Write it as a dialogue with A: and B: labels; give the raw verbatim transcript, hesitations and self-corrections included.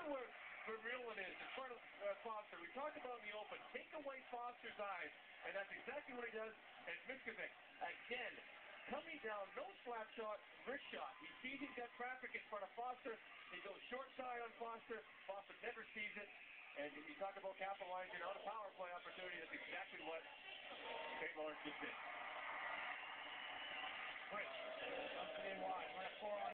A: at where Vermeulen is in front of uh, Foster. We talked about in the open. Take away Foster's eyes, and that's exactly what he does. And Miskovic, again, coming down, no slap shot, wrist shot. He sees he's got traffic in front of Foster. He goes short side on Foster. Foster never sees it. And you talk about capitalizing on a power play opportunity. That's exactly what Saint Lawrence just did.
B: Rich, comes to the wide, left four on.